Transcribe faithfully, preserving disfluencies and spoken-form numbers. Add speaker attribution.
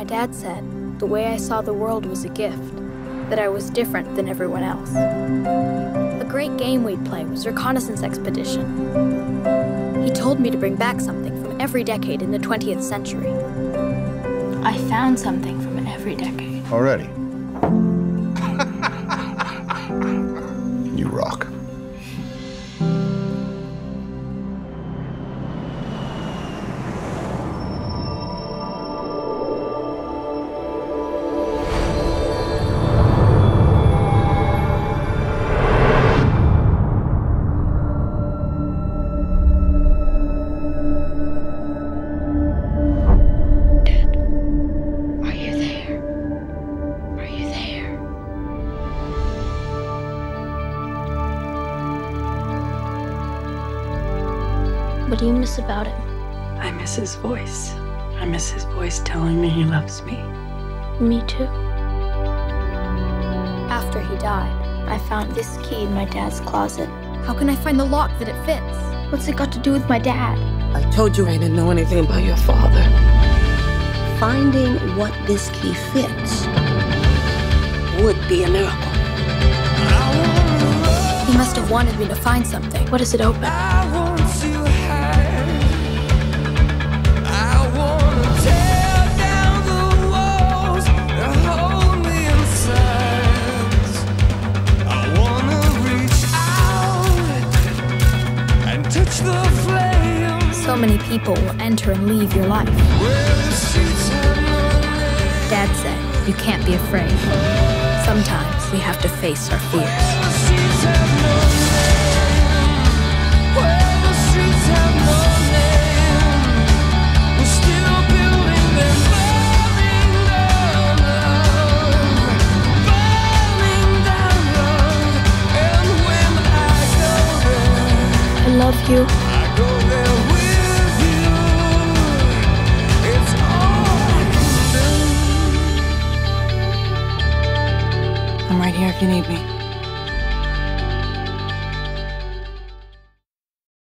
Speaker 1: My dad said the way I saw the world was a gift, that I was different than everyone else. A great game we'd play was Reconnaissance Expedition. He told me to bring back something from every decade in the twentieth century. I found something from every decade.
Speaker 2: Already? You rock.
Speaker 1: What do you miss about him?
Speaker 3: I miss his voice. I miss his voice telling me he loves me.
Speaker 1: Me too. After he died, I found this key in my dad's closet. How can I find the lock that it fits? What's it got to do with my dad?
Speaker 3: I told you I didn't know anything about your father.
Speaker 4: Finding what this key fits would be a miracle.
Speaker 1: He must have wanted me to find something. What does it open? So many people will enter and leave your life. Dad said, you can't be afraid. Sometimes we have to face our fears. I love you.
Speaker 3: I'm right here if you need me.